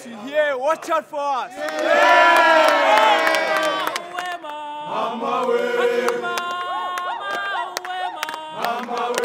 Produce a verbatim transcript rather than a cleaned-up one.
As you hear, watch out for us. I'm away. I'm away.